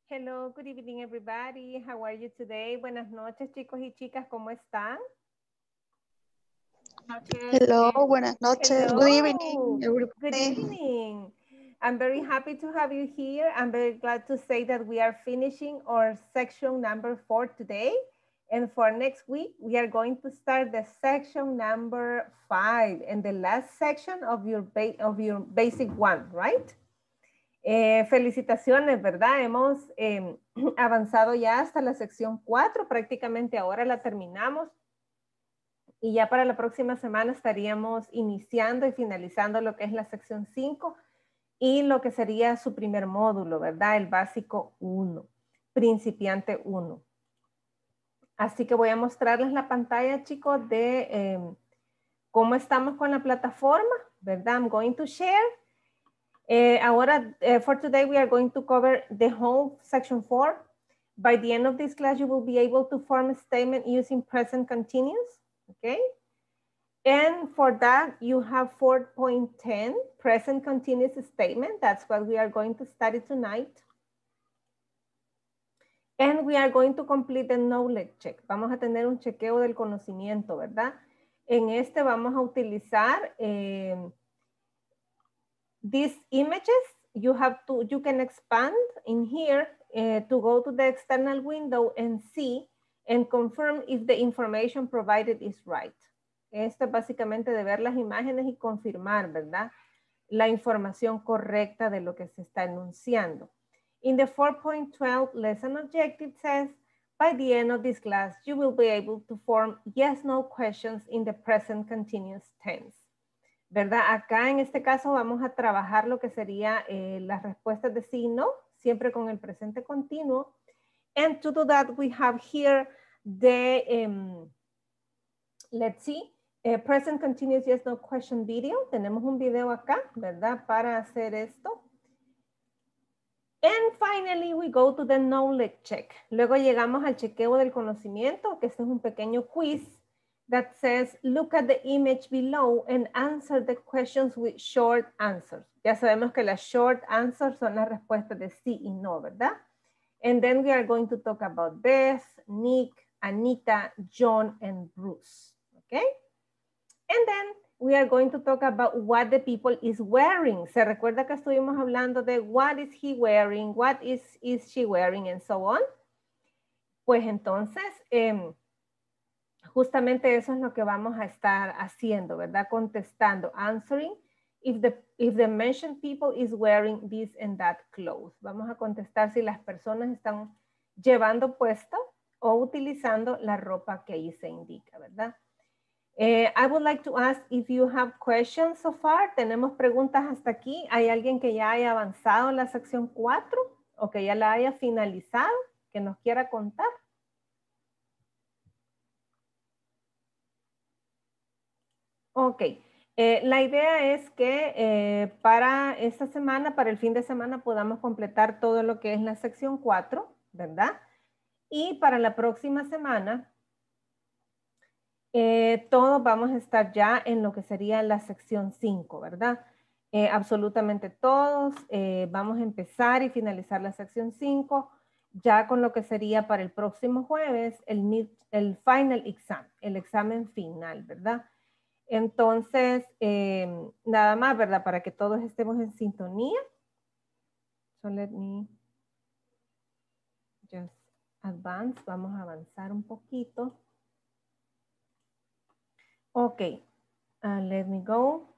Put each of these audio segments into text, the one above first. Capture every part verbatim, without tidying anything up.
Hello, good evening everybody. How are you today? Buenas noches, chicos y chicas, ¿cómo están? Noches. Hello, Eh, buenas noches. Good evening, hello, good everybody. evening. I'm very happy to have you here. I'm very glad to say that we are finishing our section number four today. And for next week, we are going to start the section number five and the last section of your, of your basic one, right? Eh, felicitaciones, ¿verdad? Hemos eh, avanzado ya hasta la sección cuatro, prácticamente ahora la terminamos y ya para la próxima semana estaríamos iniciando y finalizando lo que es la sección cinco y lo que sería su primer módulo, ¿verdad? El básico uno, principiante uno. Así que voy a mostrarles la pantalla, chicos, de eh, cómo estamos con la plataforma, ¿verdad? I'm going to share. Uh, ahora, uh, for today, we are going to cover the whole section four. By the end of this class, you will be able to form a statement using present continuous, okay? And for that, you have four point ten, present continuous statement. That's what we are going to study tonight. And we are going to complete the knowledge check. Vamos a tener un chequeo del conocimiento, ¿verdad? En este vamos a utilizar eh, these images. You have to, you can expand in here uh, to go to the external window and see and confirm if the information provided is right. Esto es básicamente de ver las imágenes y confirmar, ¿verdad? La información correcta de lo que se está enunciando. In the four point twelve lesson objective says, by the end of this class, you will be able to form yes-no questions in the present continuous tense. ¿Verdad? Acá en este caso vamos a trabajar lo que sería eh, las respuestas de sí y no, siempre con el presente continuo. And to do that, we have here the, um, let's see, uh, present continuous yes no question video. Tenemos un video acá, ¿verdad? Para hacer esto. And finally, we go to the knowledge check. Luego llegamos al chequeo del conocimiento, que este es un pequeño quiz that says, look at the image below and answer the questions with short answers. Ya sabemos que las short answers son las respuestas de sí y no, ¿verdad? And then we are going to talk about Beth, Nick, Anita, John, and Bruce, okay? And then we are going to talk about what the people is wearing. Se recuerda que estuvimos hablando de what is he wearing, what is, is she wearing, and so on. Pues entonces, eh, justamente eso es lo que vamos a estar haciendo, ¿verdad? Contestando, answering if the, if the mentioned people is wearing this and that clothes. Vamos a contestar si las personas están llevando puesto o utilizando la ropa que ahí se indica, ¿verdad? Uh, I would like to ask if you have questions so far. Tenemos preguntas hasta aquí. ¿Hay alguien que ya haya avanzado en la sección cuatro o que ya la haya finalizado, que nos quiera contar? Ok, eh, la idea es que eh, para esta semana, para el fin de semana, podamos completar todo lo que es la sección cuatro, ¿verdad? Y para la próxima semana, eh, todos vamos a estar ya en lo que sería la sección cinco, ¿verdad? Eh, absolutamente todos. Eh, vamos a empezar y finalizar la sección cinco, ya con lo que sería para el próximo jueves, el, el final exam, el examen final, ¿verdad? Entonces, eh, nada más, ¿verdad? Para que todos estemos en sintonía. So let me just advance. Vamos a avanzar un poquito. Ok. Uh, let me go.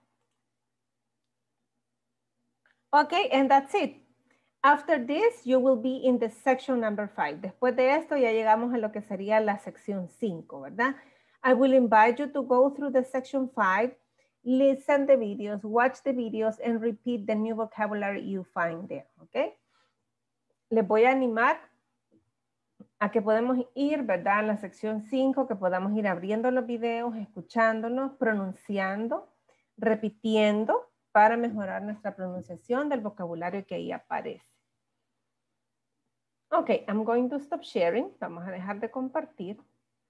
Okay, and that's it. After this, you will be in the section number five. Después de esto, ya llegamos a lo que sería la sección cinco, ¿verdad? I will invite you to go through the section five, listen the videos, watch the videos, and repeat the new vocabulary you find there, okay? Les voy a animar a que podemos ir, ¿verdad? En la sección cinco, que podamos ir abriendo los videos, escuchándolos, pronunciando, repitiendo, para mejorar nuestra pronunciación del vocabulario que ahí aparece. Ok, I'm going to stop sharing. Vamos a dejar de compartir.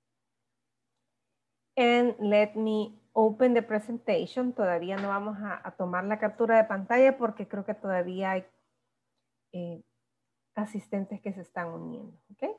And let me open the presentation. Todavía no vamos a, a tomar la captura de pantalla porque creo que todavía hay eh, asistentes que se están uniendo. ¿Ok?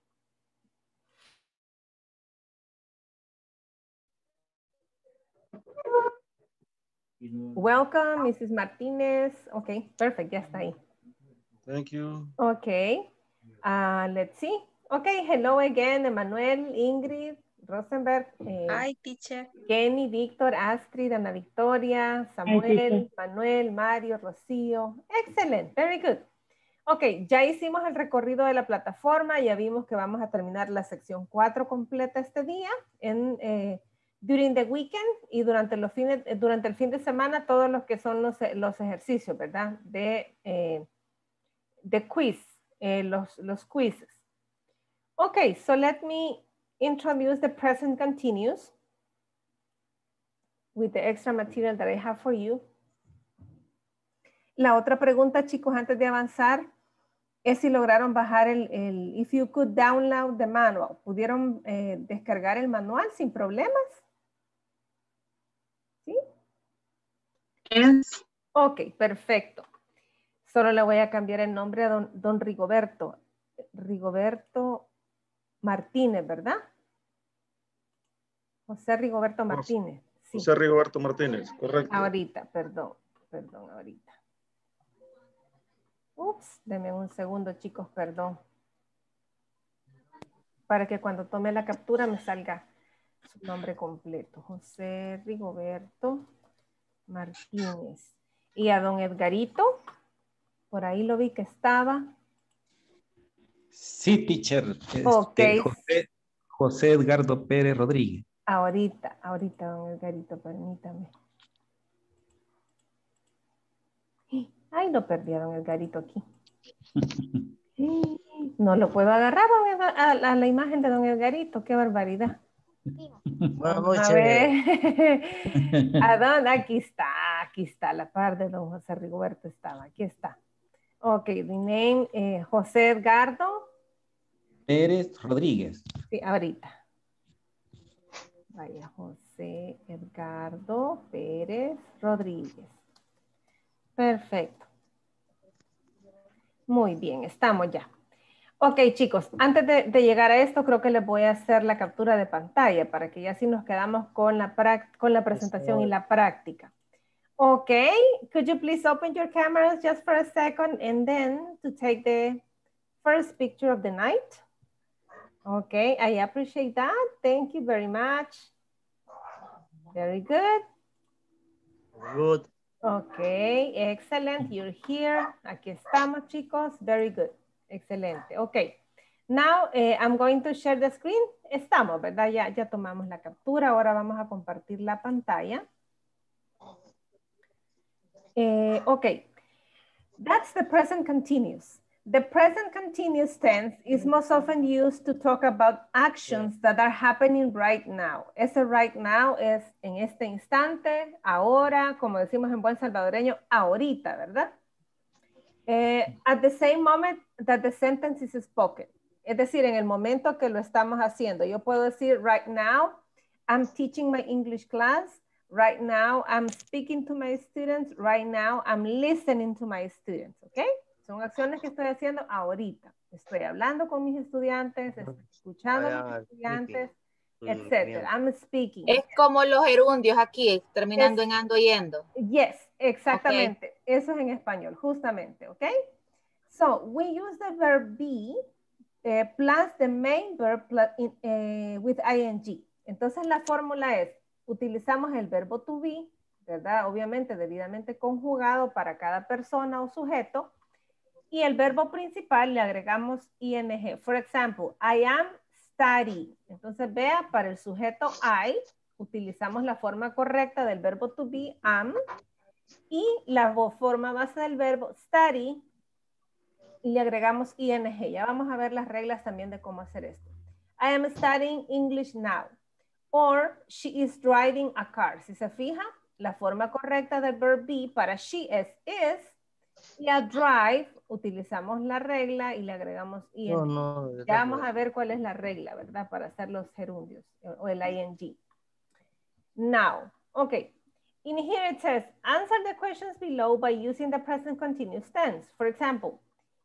Welcome, missus Martínez. Ok, perfect, ya está ahí. Thank you. Ok, uh, let's see. Ok, hello again, Emanuel, Ingrid, Rosenberg, eh, Hi, teacher. Kenny, Víctor, Astrid, Ana Victoria, Samuel, Manuel, Mario, Rocío. Excelente, very good. Ok, ya hicimos el recorrido de la plataforma, ya vimos que vamos a terminar la sección cuatro completa este día en... Eh, during the weekend y durante, los fines, durante el fin de semana todos los que son los, los ejercicios, ¿verdad? De, eh, de quiz, eh, los, los quizzes. Okay, so let me introduce the present continuous with the extra material that I have for you. La otra pregunta, chicos, antes de avanzar, es si lograron bajar el, el if you could download the manual. ¿Pudieron eh, descargar el manual sin problemas? ¿Sí? Yes. Ok, perfecto. Solo le voy a cambiar el nombre a don, don Rigoberto. Rigoberto Martínez, ¿verdad? José Rigoberto Martínez. Sí. José Rigoberto Martínez, correcto. Ahorita, perdón, perdón, ahorita. Ups, denme un segundo, chicos, perdón. Para que cuando tome la captura me salga su nombre completo. José Rigoberto Martínez. Y a don Edgarito, por ahí lo vi que estaba. Sí, teacher. Este, Ok. José, José Edgardo Pérez Rodríguez. Ahorita, ahorita, don Edgarito, permítame. Ay, lo perdí a don Edgarito aquí. No lo puedo agarrar a, a, a la imagen de don Edgarito. Qué barbaridad. Buenas Vamos a noches. ver. ¿A dónde? Aquí está, aquí está. La par de don José Rigoberto estaba. Aquí está. Ok, the name, eh, José Edgardo. Pérez Rodríguez. Sí, ahorita. Vaya, José Edgardo Pérez Rodríguez. Perfecto. Muy bien, estamos ya. Ok, chicos, antes de, de llegar a esto, creo que les voy a hacer la captura de pantalla para que ya así nos quedamos con la, con la presentación y la práctica. Ok, could you please open your cameras just for a second and then to take the first picture of the night? Okay, I appreciate that. Thank you very much. Very good. Good. Okay, excellent. You're here. Aquí estamos, chicos. Very good. Excelente. Okay. Now, eh, I'm going to share the screen. Estamos, ¿verdad? Ya, ya tomamos la captura. Ahora vamos a compartir la pantalla. Eh, okay. That's the present continuous. The present continuous tense is most often used to talk about actions that are happening right now. Ese right now es en este instante, ahora, como decimos en buen salvadoreño, ahorita, ¿verdad? Eh, at the same moment that the sentence is spoken. Es decir, en el momento que lo estamos haciendo. Yo puedo decir, right now, I'm teaching my English class. Right now, I'm speaking to my students. Right now, I'm listening to my students. ¿Ok? Son acciones que estoy haciendo ahorita. Estoy hablando con mis estudiantes, estoy escuchando a mis estudiantes, etcétera. I'm speaking. Es como los gerundios aquí, terminando Es, en ando yendo. Yes, exactamente. Okay. Eso es en español, justamente, ¿ok? So, we use the verb be uh, plus the main verb plus in, uh, with ing. Entonces, la fórmula es, utilizamos el verbo to be, ¿verdad? Obviamente, debidamente conjugado para cada persona o sujeto. Y el verbo principal le agregamos ing. For example, I am studying. Entonces, vea, para el sujeto I, utilizamos la forma correcta del verbo to be, am, y la forma base del verbo study, y le agregamos ing. Ya vamos a ver las reglas también de cómo hacer esto. I am studying English now. Or, she is driving a car. Si se fija, la forma correcta del verbo be para she es is, y a drive utilizamos la regla y le agregamos ing. No, no, ya vamos a ver cuál es la regla, ¿verdad? Para hacer los gerundios o el ing. Now, okay. In here it says, answer the questions below by using the present continuous tense. For example,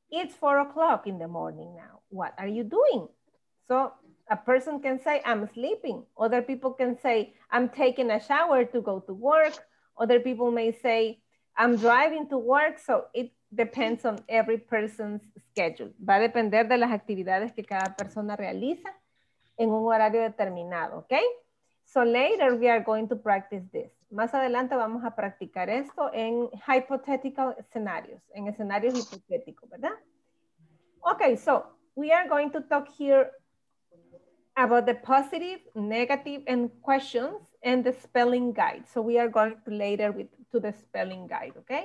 It's four o'clock in the morning now. What are you doing? So a person can say, I'm sleeping. Other people can say, I'm taking a shower to go to work. Other people may say, I'm driving to work. So it depends on every person's schedule. Va a depender de las actividades que cada persona realiza en un horario determinado, ¿ok? So later we are going to practice this. Más adelante vamos a practicar esto en hypothetical scenarios, en escenarios hipotéticos, ¿verdad? Okay, so we are going to talk here about the positive, negative, and questions and the spelling guide. So we are going to later with, to the spelling guide, okay?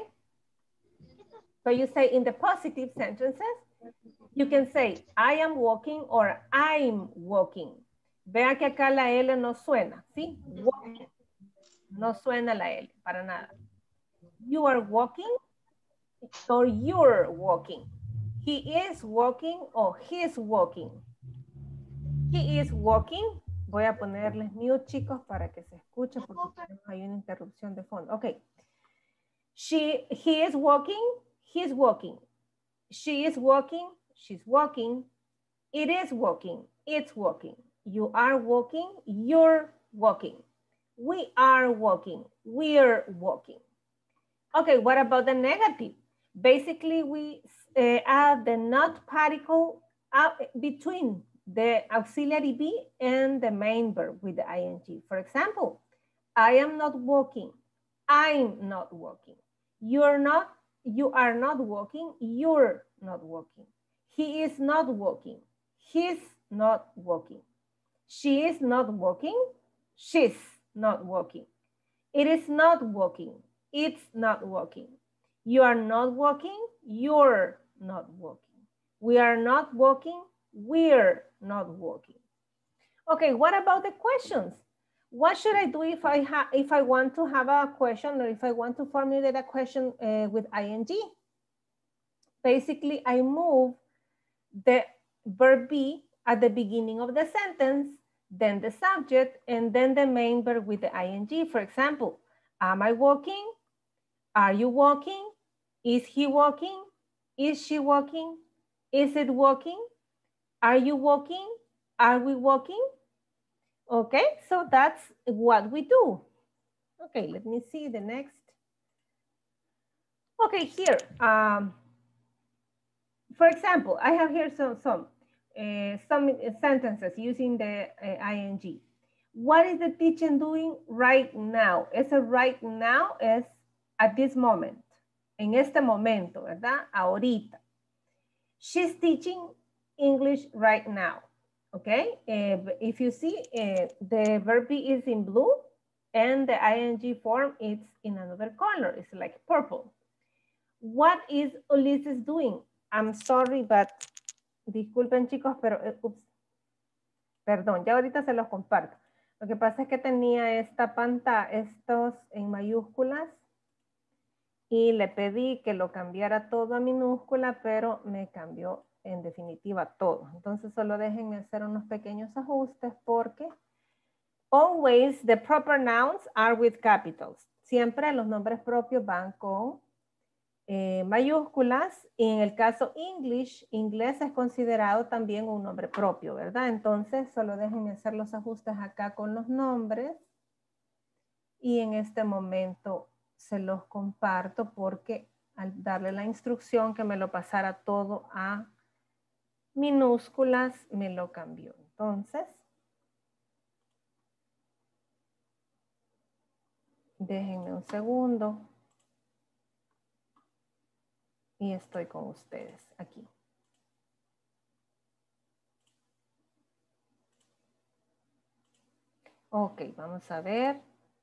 So you say in the positive sentences, you can say, I am walking or I'm walking. Vea que acá la L no suena, ¿sí? Walking. No suena la L, para nada. You are walking or you're walking. He is walking or he's walking. He is walking. Voy a ponerles mute, chicos, para que se escuche porque hay una interrupción de fondo. Ok. She, he is walking. He's walking. She is walking. She's walking. It is walking. It's walking. You are walking. You're walking. We are walking. We're walking. Okay, what about the negative? Basically, we uh, add the not particle out between the auxiliary be and the main verb with the ing. For example, I am not walking. I'm not walking. You're not, you are not walking. You're not walking. He is not walking. He's not walking. She is not walking. She's not walking. It is not walking. It's not walking. You are not walking. You're not walking. We are not walking. We're not walking. Okay, what about the questions? What should I do if I have if I want to have a question or if I want to formulate a question uh, with ing? Basically, I move the verb be at the beginning of the sentence, then the subject, and then the main verb with the ing. For example, am I walking? Are you walking? Is he walking? Is she walking? Is it walking? Are you walking? Are we walking? Okay, so that's what we do. Okay, let me see the next. Okay, here, um, for example, I have here some, some, uh, some sentences using the uh, ing. What is the teacher doing right now? Ese right now es at this moment, en este momento, ¿verdad? Ahorita. She's teaching English right now, okay? Uh, if you see, uh, the verb is in blue and the ing form is in another color. It's like purple. What is Ulises doing? I'm sorry, but disculpen chicos, pero, uh, oops, perdón, ya ahorita se los comparto. Lo que pasa es que tenía esta pantalla, estos en mayúsculas, y le pedí que lo cambiara todo a minúscula, pero me cambió en definitiva todo. Entonces solo déjenme hacer unos pequeños ajustes porque always the proper nouns are with capitals. Siempre los nombres propios van con eh, mayúsculas y en el caso English, inglés es considerado también un nombre propio, ¿verdad? Entonces solo déjenme hacer los ajustes acá con los nombres y en este momento se los comparto porque al darle la instrucción que me lo pasara todo a minúsculas me lo cambió. Entonces, déjenme un segundo y estoy con ustedes aquí. Ok, vamos a ver.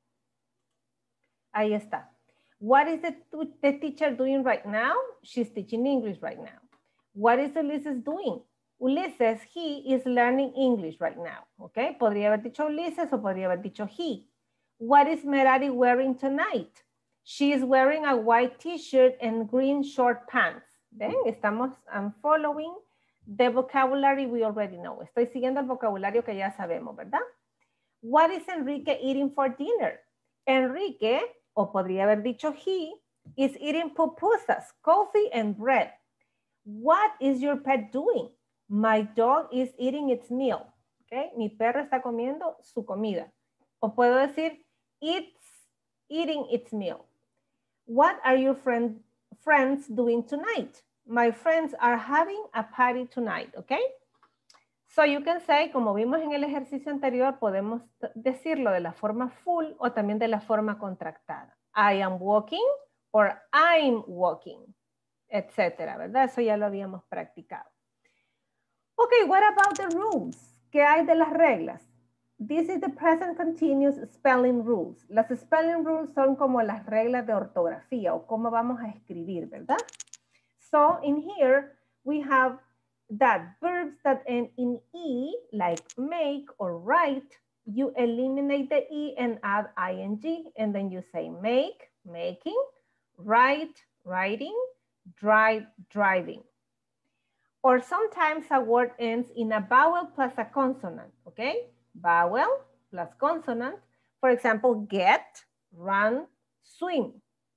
Ahí está. What is the, the teacher doing right now? She's teaching English right now. What is Ulises doing? Ulises, he is learning English right now. Okay, podría haber dicho Ulises o podría haber dicho he. What is Merari wearing tonight? She is wearing a white t-shirt and green short pants. Ven, estamos, I'm following the vocabulary we already know. Estoy siguiendo el vocabulario que ya sabemos, ¿verdad? What is Enrique eating for dinner? Enrique, o podría haber dicho he, is eating pupusas, coffee and bread. What is your pet doing? My dog is eating its meal. Okay, mi perro está comiendo su comida. O puedo decir, it's eating its meal. What are your friend, friends doing tonight? My friends are having a party tonight, okay? So you can say, como vimos en el ejercicio anterior, podemos decirlo de la forma full o también de la forma contractada. I am walking or I'm walking, etcétera, ¿verdad? Eso ya lo habíamos practicado. Okay, what about the rules? ¿Qué hay de las reglas? This is the present continuous spelling rules. Las spelling rules son como las reglas de ortografía o cómo vamos a escribir, ¿verdad? So in here we have that verbs that end in E, like make or write, you eliminate the E and add ing, and then you say make, making, write, writing, drive, driving. Or sometimes a word ends in a vowel plus a consonant, okay? Vowel plus consonant. For example, get, run, swim.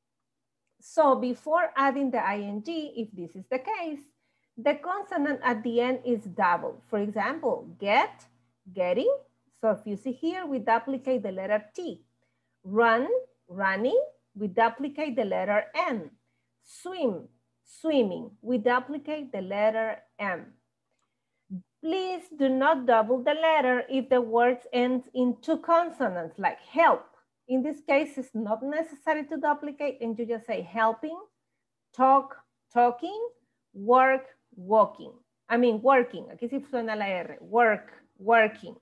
So before adding the ing, if this is the case, the consonant at the end is double. For example, get, getting. So if you see here, we duplicate the letter T. Run, running, we duplicate the letter N. Swim, swimming, we duplicate the letter M. Please do not double the letter if the word ends in two consonants, like help. In this case, it's not necessary to duplicate, and you just say helping, talk, talking, work, walking. I mean, working. Aquí sí suena la R. Work, working.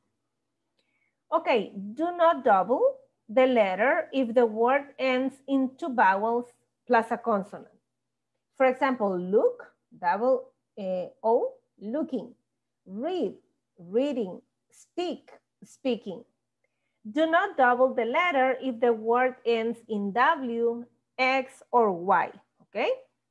Okay, do not double the letter if the word ends in two vowels plus a consonant. For example, look, double uh, O, looking. Read, reading. Speak, speaking. Do not double the letter if the word ends in W, X, or Y, okay?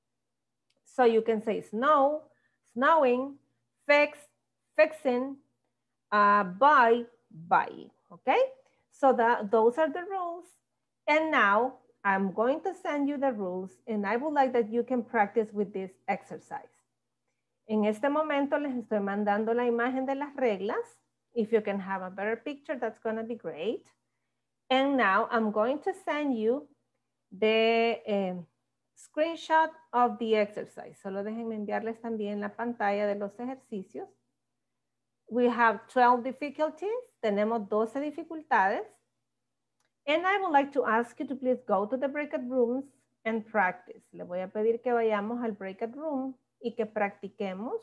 So you can say snow, snowing, fix, fixing, uh, buy, buying, okay? So that, those are the rules. And now I'm going to send you the rules, and I would like that you can practice with this exercise. En este momento les estoy mandando la imagen de las reglas. If you can have a better picture, that's going to be great. And now I'm going to send you the um, screenshot of the exercise. Solo déjenme enviarles también la pantalla de los ejercicios. We have twelve difficulties. Tenemos doce dificultades. And I would like to ask you to please go to the breakout rooms and practice. Le voy a pedir que vayamos al breakout room y que practiquemos.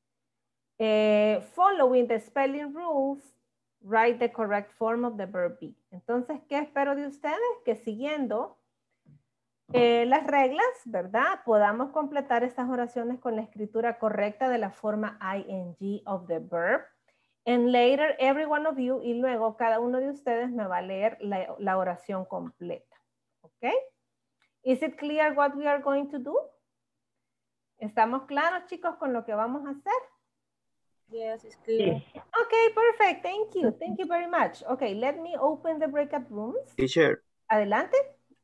Eh, following the spelling rules, write the correct form of the verb be. Entonces, ¿qué espero de ustedes? Que siguiendo eh, las reglas, ¿verdad? Podamos completar estas oraciones con la escritura correcta de la forma ing of the verb. And later, every one of you, y luego cada uno de ustedes me va a leer la, la oración completa. ¿Ok? Is it clear what we are going to do? ¿Estamos claros, chicos, con lo que vamos a hacer? Yes, it's clear. Okay, perfect. Thank you. Thank you very much. Okay, let me open the breakout rooms. Teacher, Adelante.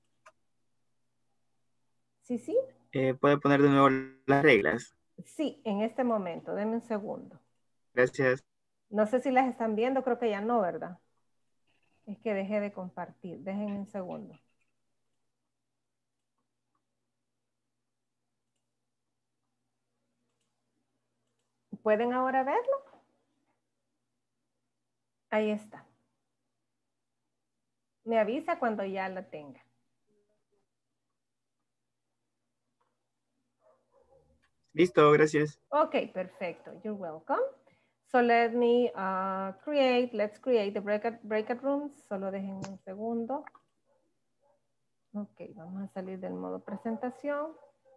Sí, sí. eh, ¿puede poner de nuevo las reglas? Sí, en este momento. Denme un segundo. Gracias. No sé si las están viendo, creo que ya no, ¿verdad? Es que dejé de compartir. Déjenme un segundo. ¿Pueden ahora verlo? Ahí está. Me avisa cuando ya la tenga. Listo, gracias. Okay, perfecto. You're welcome. So let me uh, create, let's create the breakout, breakout rooms. Solo déjenme un segundo. Ok, vamos a salir del modo presentación.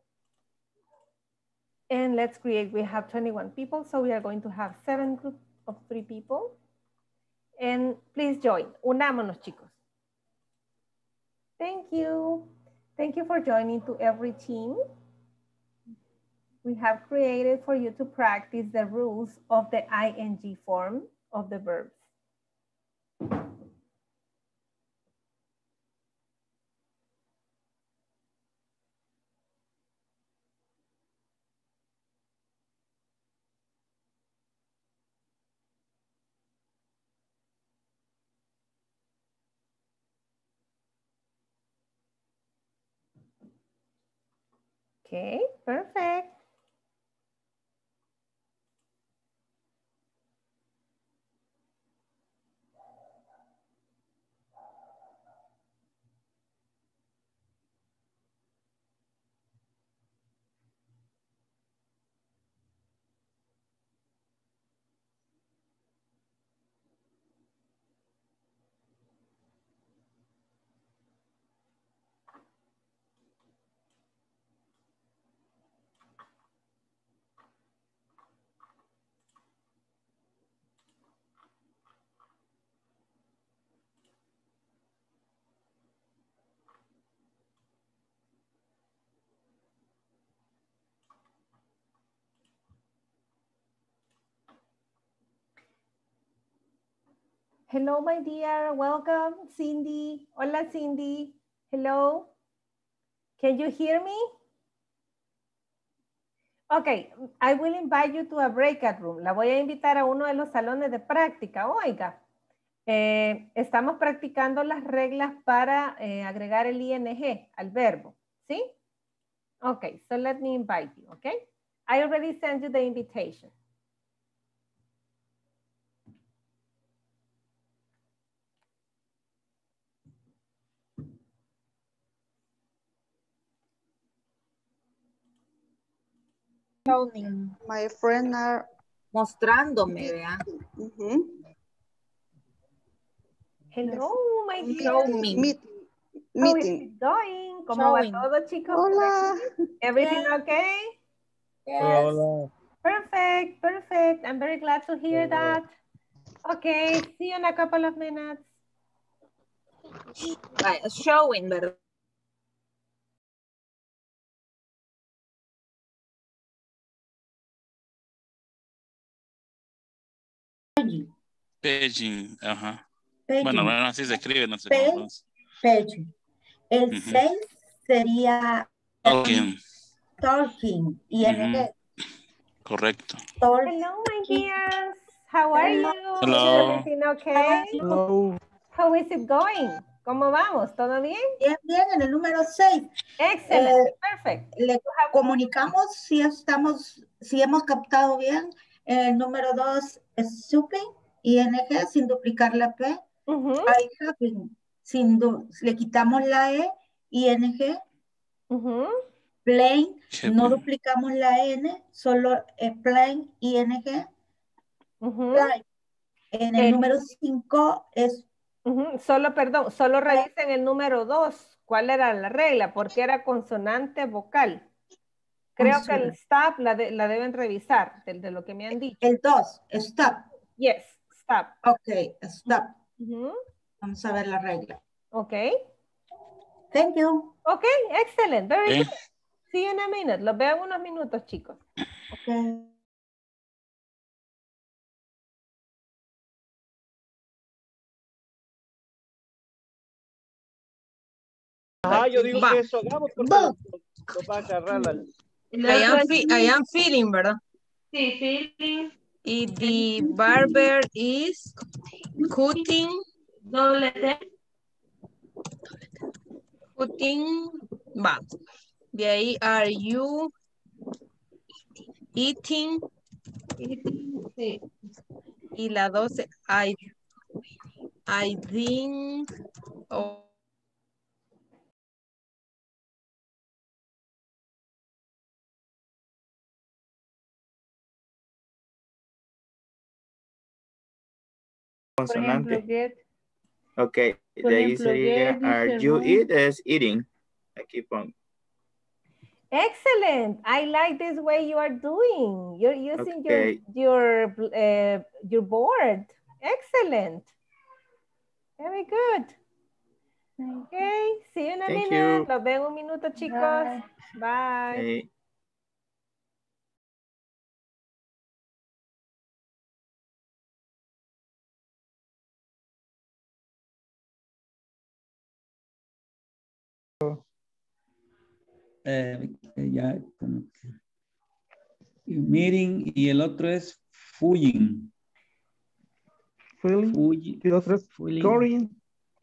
And let's create, we have twenty-one people, so we are going to have seven groups of three people. And please join. Unámonos, chicos. Thank you. Thank you for joining to every team. We have created for you to practice the rules of the ing form of the verbs. Okay, perfect. Hello, my dear. Welcome, Cindy. Hola, Cindy. Hello. Can you hear me? Okay, I will invite you to a breakout room. La voy a invitar a uno de los salones de práctica. Oiga, eh, estamos practicando las reglas para eh, agregar el I N G al verbo. ¿Sí? Okay, so let me invite you, okay? I already sent you the invitation. Showing. My friend are Mostrándome, vea. mhm, Hello, my dear. Show me. meet, How is meeting. it going? ¿Cómo va Showing. todo, chicos? Hola. Everything Yeah. okay? Yes. Perfect, perfect. I'm very glad to hear that. Okay, see you in a couple of minutes. Vaya, showing, ¿verdad? Paging, ajá. Paging. Bueno, bueno, así se escribe, no sé Page. cómo. Paging. El Ujú. seis sería Talking. talking. Y en Ujú. Correcto. talk. Hello, my dears. How are Hello. you? Hello. Is everything okay? Hello. How is it going? ¿Cómo vamos? ¿Todo bien? Bien, bien, en el número seis. Excellent, Eh, perfect. le comunicamos si estamos, si hemos captado bien. El número dos es shopping, I N G, sin duplicar la P. Ujú, I having, sin du- le quitamos la E, I N G. ujú. Plain, no Shipping. duplicamos la N, solo eh, plain, I N G. Ujú. Plain. En el Eh, número cinco es Ujú, Solo, perdón, solo revisen el número dos. ¿Cuál era la regla? Porque era consonante vocal. Creo que el consonante. stop la, de- la deben revisar, de, de lo que me han dicho. El dos, stop. Yes, stop. Ok, stop. Ujú, Vamos a ver la regla. Ok. Thank you. Ok, excellent. Very Okay. good. See you in a minute. Los veo en unos minutos, chicos. Ok. Ajá, yo digo Va. que eso hagamos porque Boom. lo, lo va a agarrar la... I am, fe- I am feeling, ¿verdad? Sí, feeling. Y the barber is cutting, Doble T. cutting, va. De ahí, are you eating? Sí. Y la doce, I, I think, oh, Por ejemplo, Consonante. get. Ok. Por De ahí ejemplo, sería, get, are dice you room. eat es eating. Aquí pongo. Excellent. I like this way you are doing. You're using Okay. your your uh, your board. Excellent. Very good. Okay. See you in a Thank minute. you. Los veo en un minuto, chicos. Bye. Eh, Eh, ya, como que- meeting y el otro es Fuying. Feeling. Fuyi- Y otro es Fuying. scoring.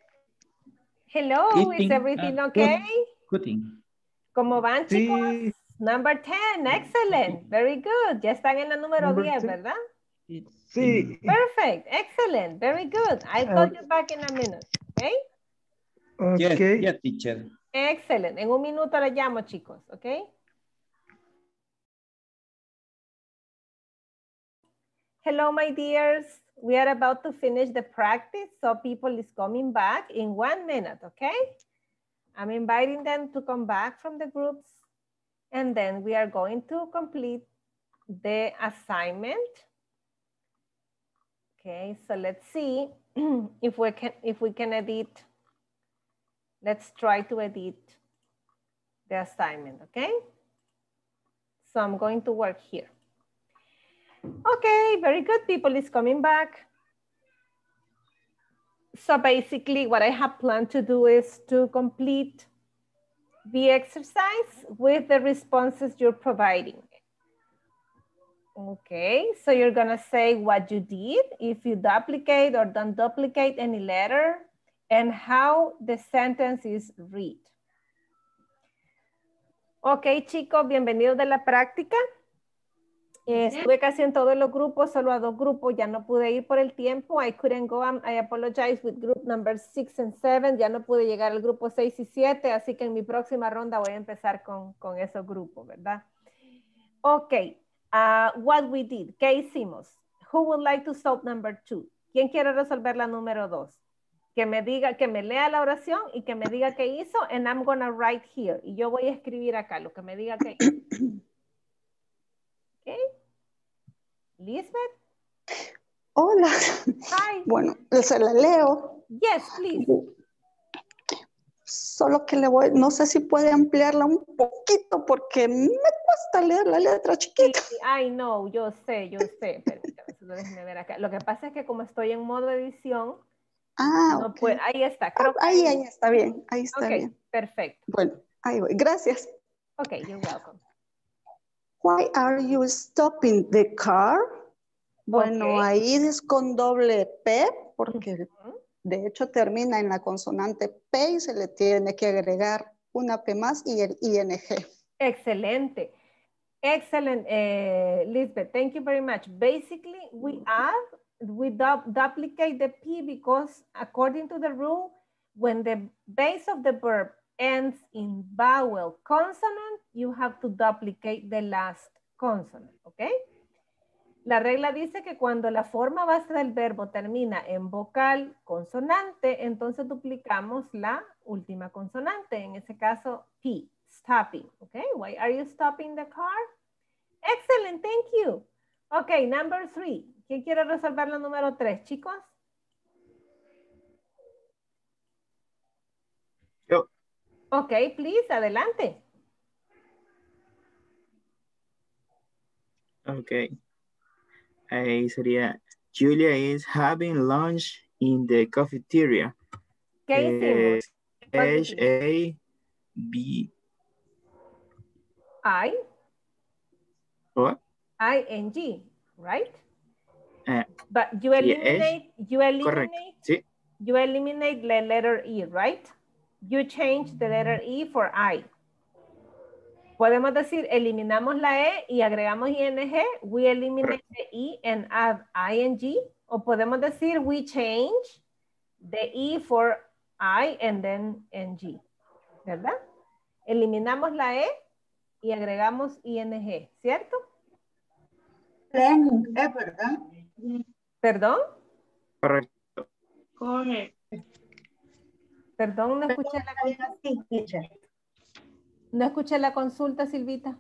Hello, is Eating, everything ah, okay? cut- Cutting. ¿Cómo van, chicos? Sí. Number ten, excellent. Very good. Ya están en la número Number diez, ten. ¿verdad? Sí. Perfect, excellent, very good. I'll call you back in a minute, okay? Yes, Okay. yes, teacher. Excellent. En un minuto le llamo, chicos, okay? Hello, my dears. We are about to finish the practice, so people is coming back in one minute, okay? I'm inviting them to come back from the groups, and then we are going to complete the assignment. Okay, so let's see if we can if we can edit. Let's try to edit the assignment, okay? So I'm going to work here. Okay, very good. People is coming back. So basically what I have planned to do is to complete the exercise with the responses you're providing. Okay, so you're gonna say what you did, if you duplicate or don't duplicate any letter, and how the sentence is read. Ok, chicos, bienvenidos de la práctica. Eh, estuve casi en todos los grupos, solo a dos grupos, ya no pude ir por el tiempo. I couldn't go, um, I apologize with group number six and seven, ya no pude llegar al grupo seis y siete, así que en mi próxima ronda voy a empezar con, con esos grupos, ¿verdad? Ok, uh, what we did, ¿qué hicimos? Who would like to solve number two? ¿Quién quiere resolver la número dos? Que me diga, que me lea la oración y que me diga qué hizo, and I'm gonna write here. Y yo voy a escribir acá lo que me diga qué hizo. Okay. Lisbeth? Hola. Hi. Bueno, se la leo. Yes, please. Solo que le voy, no sé si puede ampliarla un poquito porque me cuesta leer la letra chiquita. Sí, I know, yo sé, yo sé. Permítame, solo déjeme ver acá. Lo que pasa es que como estoy en modo edición, Ah, no ok. puedo, ahí está. Creo Ah, ahí, ahí está bien, ahí está Ok, bien. perfecto. Bueno, ahí voy. Gracias. Ok, you're welcome. Why are you stopping the car? Bueno, Ok. ahí es con doble P porque de hecho termina en la consonante P y se le tiene que agregar una P más y el I N G. Excelente. Excellent, uh, Lisbeth. Thank you very much. Basically, we add, we du duplicate the P because according to the rule, when the base of the verb ends in vowel consonant, you have to duplicate the last consonant, ¿ok? La regla dice que cuando la forma base del verbo termina en vocal consonante, entonces duplicamos la última consonante, en ese caso P, stopping, ¿ok? Why are you stopping the car? Excellent, thank you. Ok, number three. ¿Quién quiere resolver la número tres, chicos? Yo. Ok, please, adelante. Okay. Ahí sería, Julia is having lunch in the cafeteria. ¿Qué hicimos? H A B. I. What? I N G, right? Uh, But you sí, eliminate, es you eliminate, correcto. Sí. you eliminate the letter E, right? You change the letter E for I. Podemos decir, eliminamos la E y agregamos I N G. We eliminate the E and add I N G. O podemos decir, we change the E for I and then N G. ¿Verdad? Eliminamos la E y agregamos I N G, ¿cierto? Len, es verdad. ¿Perdón? Correcto. Correcto. Perdón, no escuché la consulta. No escuché la consulta, Silvita.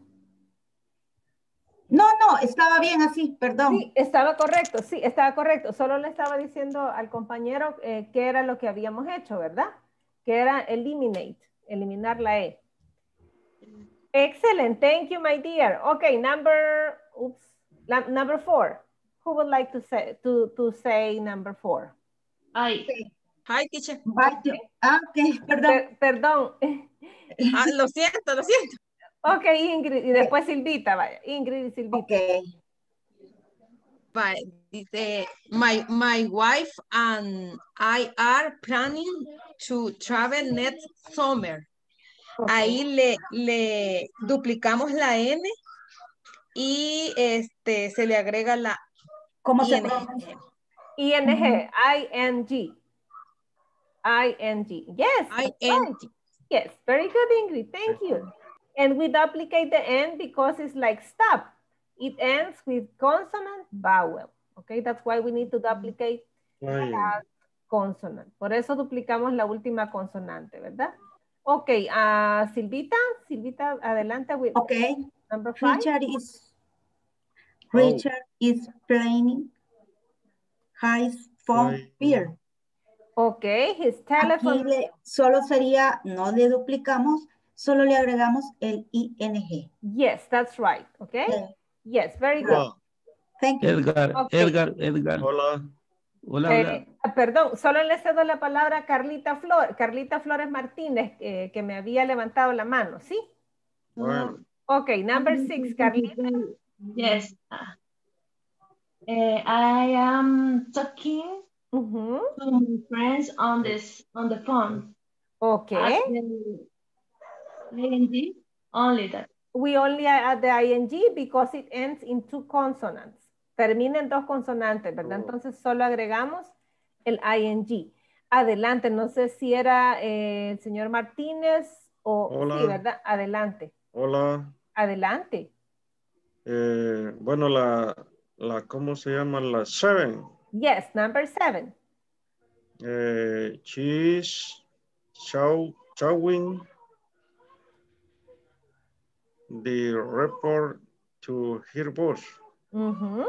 No, no, estaba bien así, perdón. Sí, estaba correcto, sí, estaba correcto. Solo le estaba diciendo al compañero eh, qué era lo que habíamos hecho, ¿verdad? Que era eliminate, eliminar la E. Excellent, thank you, my dear. Okay, number, oops, la, number four. Who would like to say, to, to say number four? Ay. Hi, teacher. Ah, ok, perdón. Per, perdón. Ah, lo siento, lo siento. Ok, Ingrid, y después Silvita, vaya. Ingrid y Silvita. Ok. Vale, dice, my, my wife and I are planning to travel next summer. Ok. ahí le, le duplicamos la N y este se le agrega la ¿Cómo se I N G. pronuncia? I N G, I N G. I N G. Yes. I that's N right. G. Yes, very good, Ingrid. Thank you. And we duplicate the N because it's like stop. It ends with consonant vowel. Okay, that's why we need to duplicate Flying. that consonant. Por eso duplicamos la última consonante, ¿verdad? Ok, uh, Silvita, Silvita, adelante with Okay. number five. Richard is Oh. Richard is playing his phone Flying. here. Ok, his Aquí telephone. le- solo sería, no le duplicamos, solo le agregamos el I N G. Yes, that's right. Okay. Okay. Yes, very good. Hola. Thank you. Edgar, Okay. Edgar, Edgar. Hola. Hola, hola. Eh, perdón, solo le cedo la palabra a Carlita Flores, Carlita Flores Martínez, eh, que me había levantado la mano, ¿sí? Bueno. Ok, number six, Carlita. Yes. Uh, I am talking Ujú. to my friends on this on the phone. Ok, Add the I N G, only that. we only add the I N G because it ends in two consonants. Termina en dos consonantes, ¿verdad? Oh. Entonces solo agregamos el I N G. Adelante, no sé si era eh, el señor Martínez o... Hola. Sí, ¿verdad? Adelante, Hola. adelante. Eh, bueno, la, la, ¿cómo se llama? La seven. Yes, number seven. Eh, she's show, showing the report to her boss. Mhm.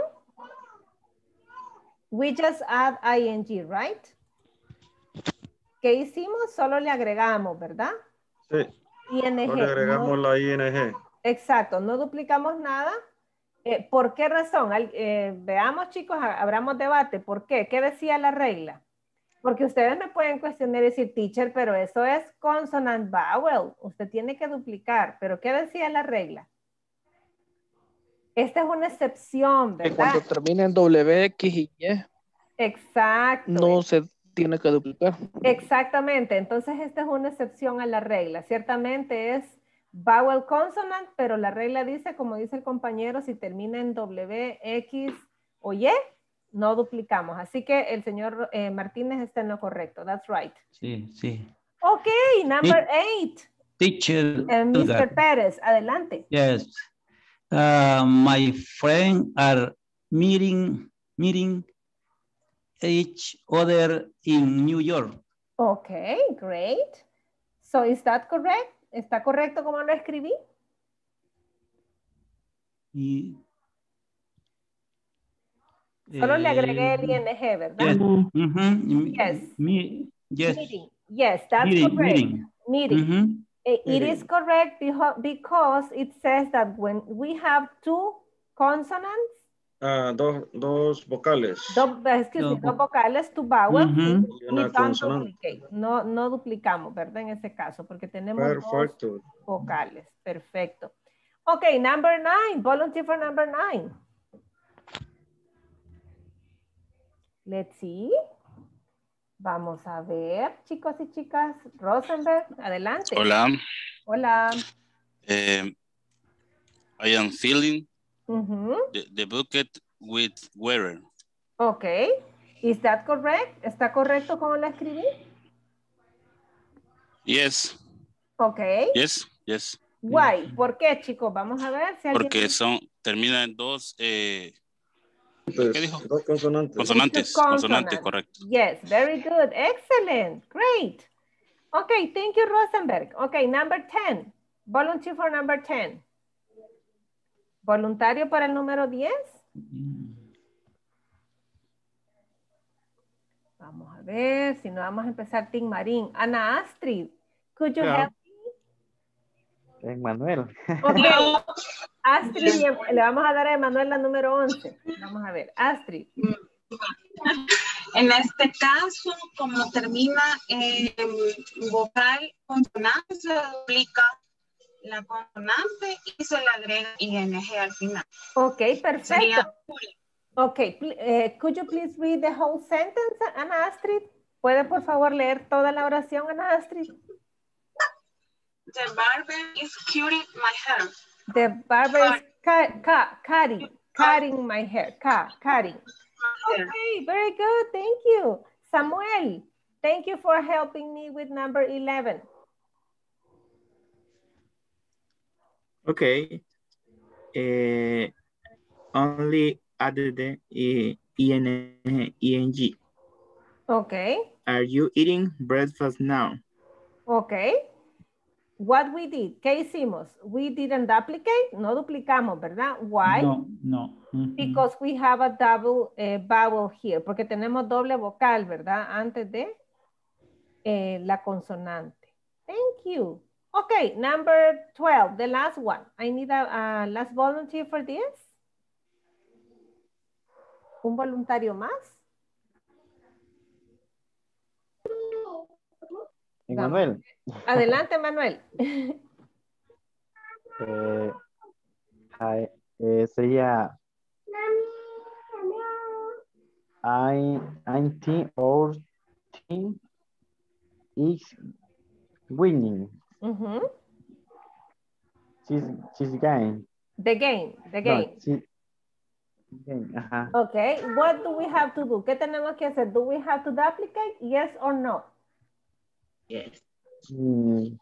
We just add I N G, right? ¿Qué hicimos? Solo le agregamos, ¿verdad? Sí. I N G. No le agregamos no- la I N G. Exacto, no duplicamos nada. Eh, ¿Por qué razón? Al- eh, veamos, chicos, ha- abramos debate. ¿Por qué? ¿Qué decía la regla? Porque ustedes me pueden cuestionar y decir, teacher, pero eso es consonant vowel. Usted tiene que duplicar. ¿Pero qué decía la regla? Esta es una excepción, Que cuando ¿verdad? termina en W, X y Y, Exacto. no se tiene que duplicar. Exactamente. Entonces, esta es una excepción a la regla. Ciertamente es vowel consonant, pero la regla dice, como dice el compañero, si termina en W, X o Y, no duplicamos. Así que el señor eh, Martínez está en lo correcto. That's right. Sí, sí. Ok, number eight. Teacher. Eh, mister Edgar. Pérez, adelante. Yes. Uh, my friend are meeting, meeting each other in New York. Ok, great. So, is that correct? ¿Está correcto como lo escribí? Y, Solo le agregué el eh, I N G, ¿verdad? Yes. Mhm. Yes. Me, yes. Meeting. Yes, that's Meeting, correct. meeting. Meeting. Mhm. It it is correct beho- because it says that when we have two consonants, Ah, dos, dos vocales. do, excuse me, Dos dos vo- vocales, two vowels, Ujú. Y we una don't consonante. duplicate. No, no duplicamos, ¿verdad? En ese caso, porque tenemos Perfecto. dos vocales. Perfecto. Ok, number nine. Volunteer for number nine. Let's see. Vamos a ver, chicos y chicas. Rosenberg, adelante. Hola. Hola. Eh, I am filling Ujú. the, the bucket with water. Ok. Is that correct? ¿Está correcto como la escribí? Yes, Ok. yes, yes. Why? ¿Por qué, chicos? Vamos a ver si alguien... Porque son, terminan en dos, eh, Entonces, ¿qué dijo? dos consonantes. Consonantes, consonantes, correcto. Yes, very good. Excellent. Great. Okay, thank you, Rosenberg. Okay, number ten. Volunteer for number ten. ¿Voluntario para el número diez? Vamos a ver, si no vamos a empezar Tim Marín. Ana Astrid, could you Yeah. help? Manuel. Ok, Astrid, le vamos a dar a Emanuel la número once. Vamos a ver, Astrid. En este caso, como termina en vocal consonante, se duplica la consonante y se le agrega I N G al final. Ok, perfecto. Sería Ok, pl- eh, could you please read the whole sentence, Ana Astrid? ¿Puede por favor leer toda la oración, Ana Astrid? The barber is cutting my hair. The barber is cut, cut, cutting, cutting my hair, cut, cutting. Okay, very good, thank you. Samuel, thank you for helping me with number eleven. Okay. Uh, only added the E N E N G. Okay. Are you eating breakfast now? Okay. What we did, ¿qué hicimos? We didn't duplicate, no duplicamos, ¿verdad? Why? No, no. Mm-hmm. Because we have a double uh, vowel here, porque tenemos doble vocal, ¿verdad? Antes de eh, la consonante. Thank you. Okay, number twelve, the last one. I need a, a last volunteer for this. ¿Un voluntario más? Manuel. Adelante, Manuel. eh, I, eh, sería I, I'm team or team is winning. Mm-hmm. She's, she's game. The game, the game. No, she, game. Ajá. Okay, what do we have to do? ¿Qué tenemos que hacer? Do we have to duplicate? Yes or no? Yes. Mm.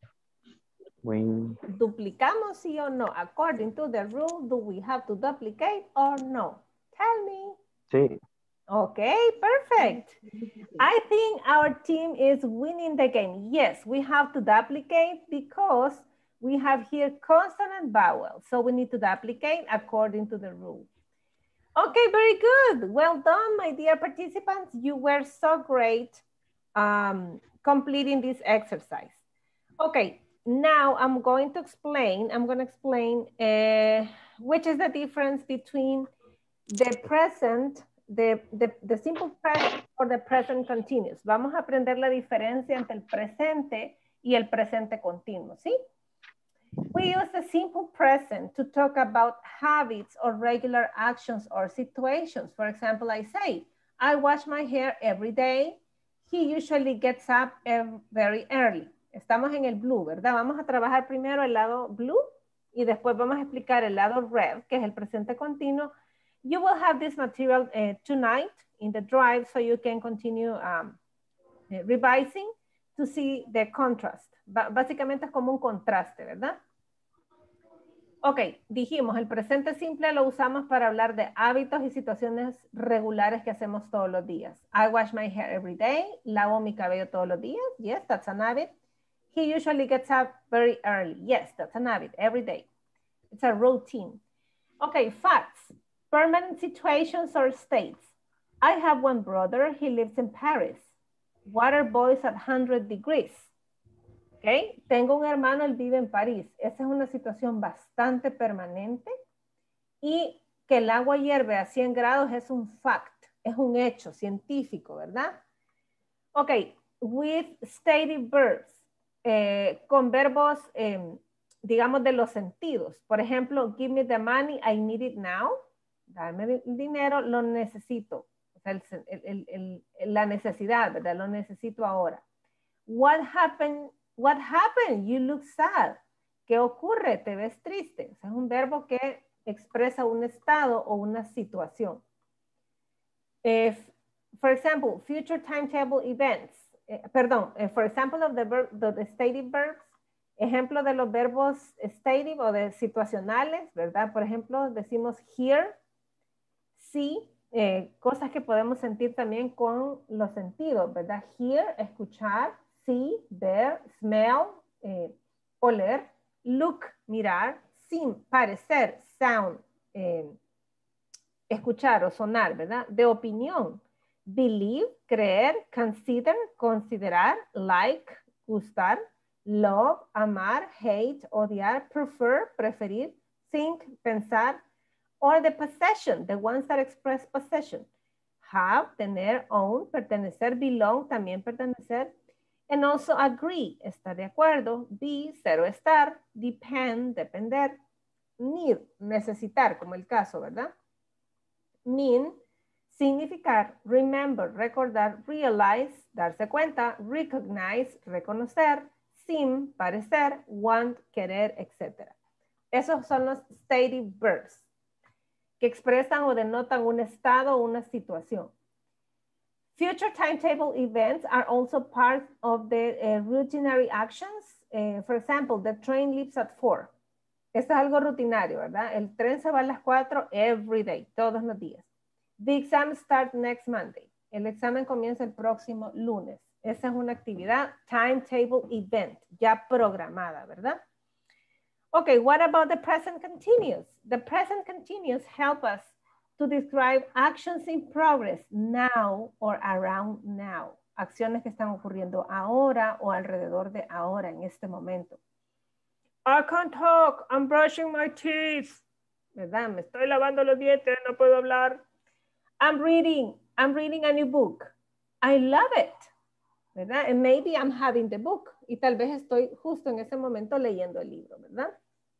Win. ¿Duplicamos sí o no? According to the rule, do we have to duplicate or no? Tell me. Sí. Okay, perfect. I think our team is winning the game. Yes, we have to duplicate because we have here consonant vowel. So we need to duplicate according to the rule. Okay, very good. Well done, my dear participants. You were so great um, completing this exercise. Okay, now I'm going to explain, I'm going to explain uh, which is the difference between the present, the, the, the simple present or the present continuous. Vamos a aprender la diferencia entre el presente y el presente continuo, ¿sí? We use the simple present to talk about habits or regular actions or situations. For example, I say, I wash my hair every day. He usually gets up very early. Estamos en el blue, ¿verdad? Vamos a trabajar primero el lado blue y después vamos a explicar el lado red, que es el presente continuo. You will have this material uh, tonight in the drive so you can continue um, uh, revising to see the contrast. B- básicamente es como un contraste, ¿verdad? Ok, dijimos, el presente simple lo usamos para hablar de hábitos y situaciones regulares que hacemos todos los días. I wash my hair every day. Lavo mi cabello todos los días. Yes, that's an habit. He usually gets up very early. Yes, that's an habit, every day. It's a routine. Okay, facts. Permanent situations or states. I have one brother. He lives in Paris. Water boils at one hundred degrees. Okay. Tengo un hermano, él vive en París. Esa es una situación bastante permanente. Y que el agua hierve a cien grados es un fact, es un hecho científico, ¿verdad? Ok, with stative verbs, eh, con verbos, eh, digamos, de los sentidos. Por ejemplo, give me the money, I need it now. Darme el dinero, lo necesito. O sea, el, el, el, el, la necesidad, ¿verdad? Lo necesito ahora. What happened? What happened? You look sad. ¿Qué ocurre? Te ves triste. O sea, es un verbo que expresa un estado o una situación. If, for example, future timetable events. Eh, perdón, eh, for example of the, verb, the, the stative verbs. Ejemplo de los verbos stative o de situacionales, ¿verdad? Por ejemplo, decimos hear, see, eh, cosas que podemos sentir también con los sentidos, ¿verdad? Hear, escuchar. See, ver, smell, eh, oler, look, mirar, seem, parecer, sound, eh, escuchar o sonar, ¿verdad? De opinión, believe, creer, consider, considerar, like, gustar, love, amar, hate, odiar, prefer, preferir, think, pensar, or the possession, the ones that express possession. Have, tener, own, pertenecer, belong, también pertenecer. And also agree, estar de acuerdo, be, ser o estar, depend, depender, need, necesitar, como el caso, ¿verdad? Mean, significar, remember, recordar, realize, darse cuenta, recognize, reconocer, seem, parecer, want, querer, etcétera. Esos son los stative verbs que expresan o denotan un estado o una situación. Future timetable events are also part of the uh, routinary actions. Uh, for example, the train leaves at four. Esto es algo rutinario, ¿verdad? El tren se va a las cuatro every day, todos los días. The exam starts next Monday. El examen comienza el próximo lunes. Esa es una actividad, timetable event, ya programada, ¿verdad? Okay, what about the present continuous? The present continuous help us to describe actions in progress now or around now. Acciones que están ocurriendo ahora o alrededor de ahora, en este momento. I can't talk, I'm brushing my teeth. ¿Verdad? Me estoy lavando los dientes, no puedo hablar. I'm reading, I'm reading a new book. I love it. ¿Verdad? And maybe I'm having the book. Y tal vez estoy justo en ese momento leyendo el libro, ¿verdad?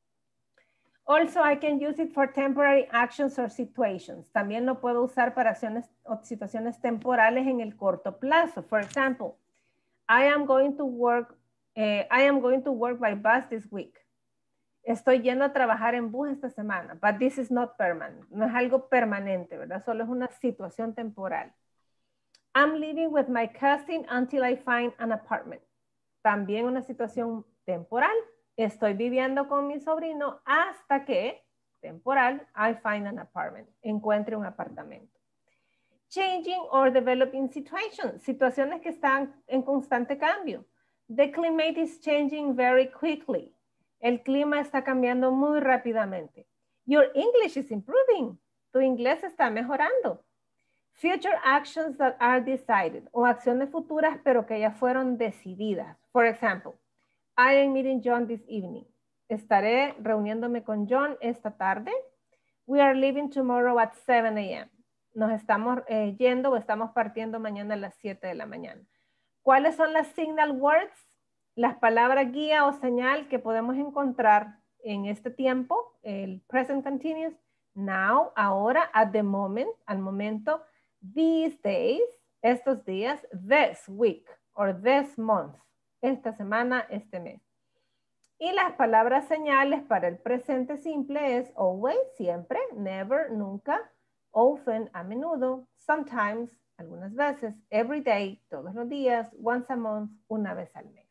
Also, I can use it for temporary actions or situations. También lo puedo usar para acciones o situaciones temporales en el corto plazo. For example, I am going to work, uh, I am going to work by bus this week. Estoy yendo a trabajar en bus esta semana, but this is not permanent. No es algo permanente, ¿verdad? Solo es una situación temporal. I'm living with my cousin until I find an apartment. También una situación temporal. Estoy viviendo con mi sobrino hasta que, temporal, I find an apartment. Encuentre un apartamento. Changing or developing situations. Situaciones que están en constante cambio. The climate is changing very quickly. El clima está cambiando muy rápidamente. Your English is improving. Tu inglés está mejorando. Future actions that are decided. O acciones futuras pero que ya fueron decididas. For example, I am meeting John this evening. Estaré reuniéndome con John esta tarde. We are leaving tomorrow at seven a m Nos estamos eh, yendo o estamos partiendo mañana a las siete de la mañana. ¿Cuáles son las signal words? Las palabras guía o señal que podemos encontrar en este tiempo, el present continuous, now, ahora, at the moment, al momento, these days, estos días, this week or this month. Esta semana, este mes. Y las palabras señales para el presente simple es always, siempre, never, nunca, often, a menudo, sometimes, algunas veces, every day, todos los días, once a month, una vez al mes.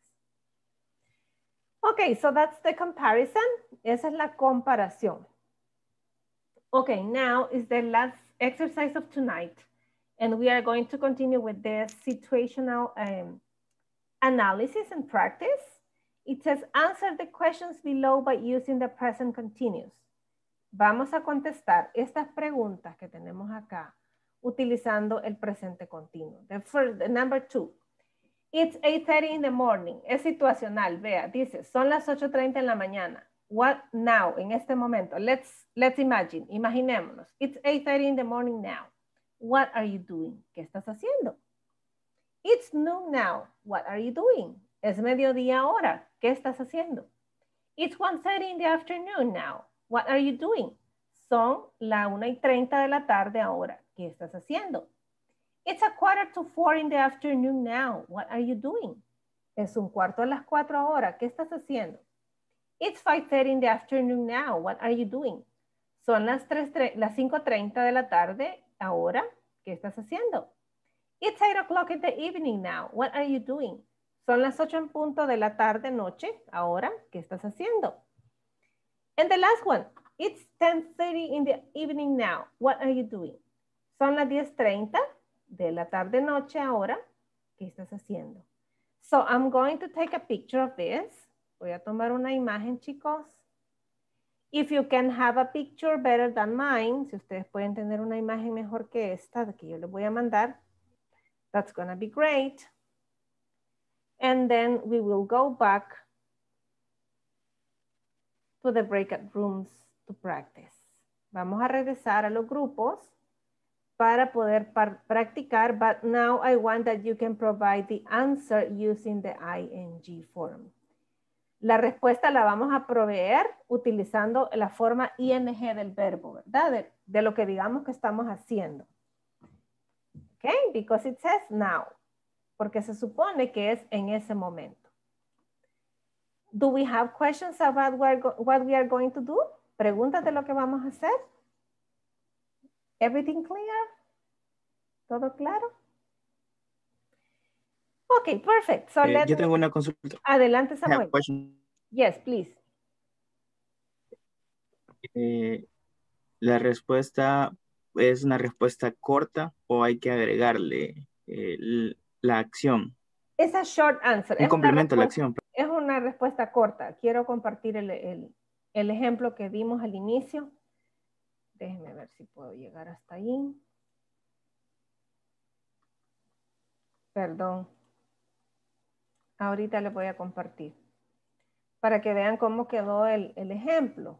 Okay, so that's the comparison. Esa es la comparación. Okay, now is the last exercise of tonight. And we are going to continue with the situational um, analysis and practice. It says, answer the questions below by using the present continuous. Vamos a contestar estas preguntas que tenemos acá utilizando el presente continuo. The first, the number two. It's eight thirty in the morning. Es situacional. Vea, dice, son las ocho treinta en la mañana. What now? En este momento. Let's, let's imagine. Imaginémonos. It's eight thirty in the morning now. What are you doing? ¿Qué estás haciendo? It's noon now. What are you doing? Es mediodía ahora. ¿Qué estás haciendo? It's one thirty in the afternoon now. What are you doing? Son la una y treinta de la tarde ahora. ¿Qué estás haciendo? It's a quarter to four in the afternoon now. What are you doing? Es un cuarto a las cuatro ahora. ¿Qué estás haciendo? It's five thirty in the afternoon now. What are you doing? Son las, las cinco treinta de la tarde ahora. ¿Qué estás haciendo? It's eight o'clock in the evening now. What are you doing? Son las ocho en punto de la tarde, noche. Ahora, ¿qué estás haciendo? And the last one. It's ten thirty in the evening now. What are you doing? Son las diez treinta de la tarde, noche. Ahora, ¿qué estás haciendo? So, I'm going to take a picture of this. Voy a tomar una imagen, chicos. If you can have a picture better than mine, si ustedes pueden tener una imagen mejor que esta que yo les voy a mandar, that's gonna be great. And then we will go back to the breakout rooms to practice. Vamos a regresar a los grupos para poder practicar, but now I want that you can provide the answer using the I N G form. La respuesta la vamos a proveer utilizando la forma I N G del verbo, ¿verdad? De, de lo que digamos que estamos haciendo. Okay, because it says now. Porque se supone que es en ese momento. Do we have questions about what we are going to do? Pregúntate lo que vamos a hacer. Everything clear? ¿Todo claro? Okay, perfect. So Eh, let yo me... tengo una consulta. Adelante, I have a Samuel. question. Yes, please. Eh, ¿La respuesta es una respuesta corta o hay que agregarle eh, l- la acción? Es a short answer. Un Es una complemento a la respuesta- acción. Es una respuesta corta. Quiero compartir el, el- el ejemplo que vimos al inicio. Déjenme ver si puedo llegar hasta ahí. Perdón. Ahorita les voy a compartir. Para que vean cómo quedó el, el ejemplo.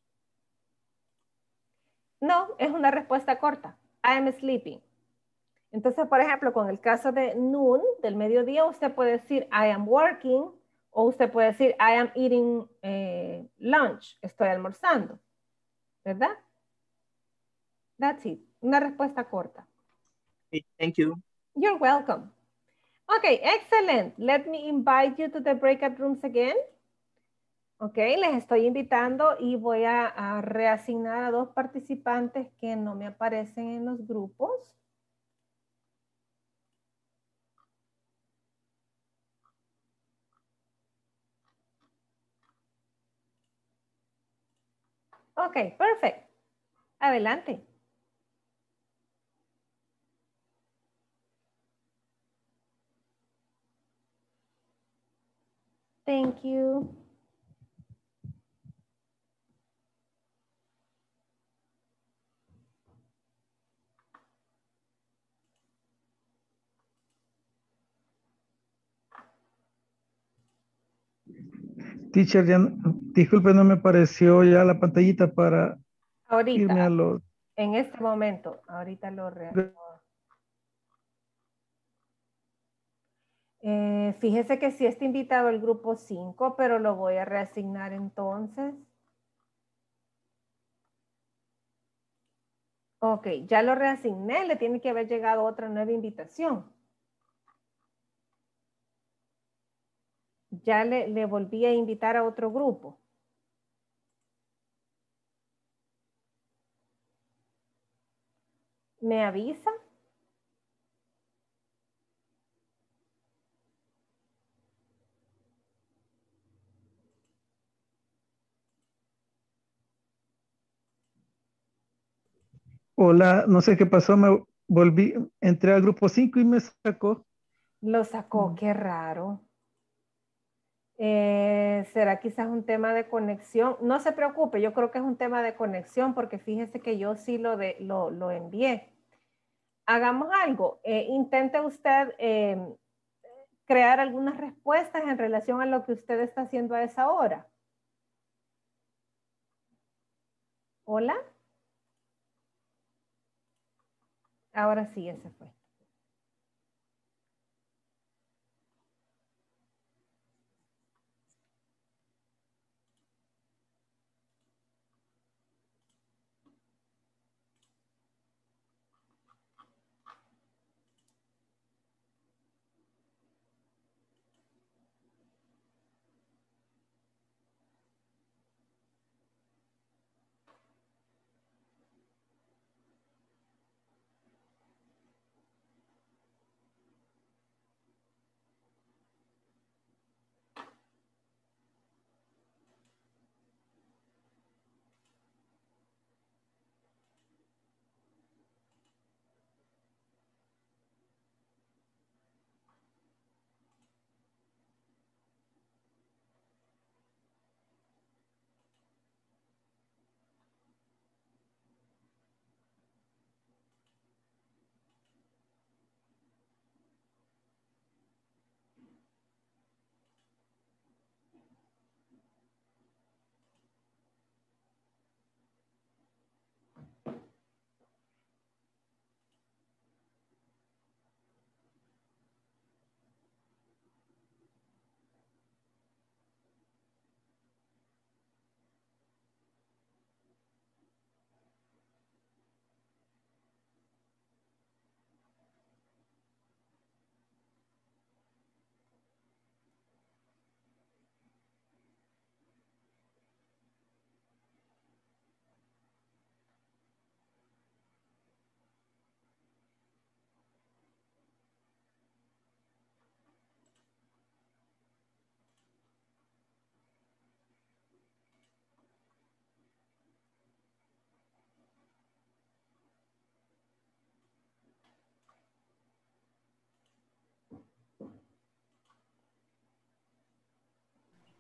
No, es una respuesta corta. I am sleeping. Entonces, por ejemplo, con el caso de noon, del mediodía, usted puede decir I am working, o usted puede decir I am eating eh, lunch, estoy almorzando, ¿verdad? That's it, una respuesta corta. Thank you. You're welcome. Okay, excellent. Let me invite you to the breakout rooms again. Ok, les estoy invitando y voy a, a reasignar a dos participantes que no me aparecen en los grupos. Ok, perfecto. Adelante. Thank you. Teacher, ya, disculpe, no me apareció ya la pantallita para Ahorita, irme a los... en este momento, ahorita lo re... Eh, fíjese que sí está invitado el grupo cinco, pero lo voy a reasignar entonces. Ok, ya lo reasigné, le tiene que haber llegado otra nueva invitación. Ya le, le volví a invitar a otro grupo. ¿Me avisa? Hola, no sé qué pasó, me volví, entré al grupo cinco y me sacó. Lo sacó, qué raro. Eh, ¿será quizás un tema de conexión? No se preocupe, yo creo que es un tema de conexión porque fíjese que yo sí lo, de, lo, lo envié. Hagamos algo, eh, intente usted eh, crear algunas respuestas en relación a lo que usted está haciendo a esa hora. ¿Hola? Ahora sí, ese fue.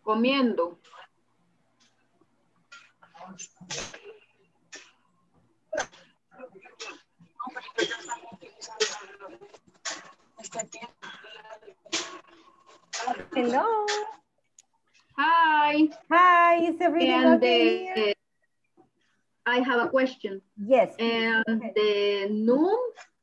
Comiendo. Hello. Hi. Hi, is everything And okay uh, here? I have a question. Yes. And Okay. the noon,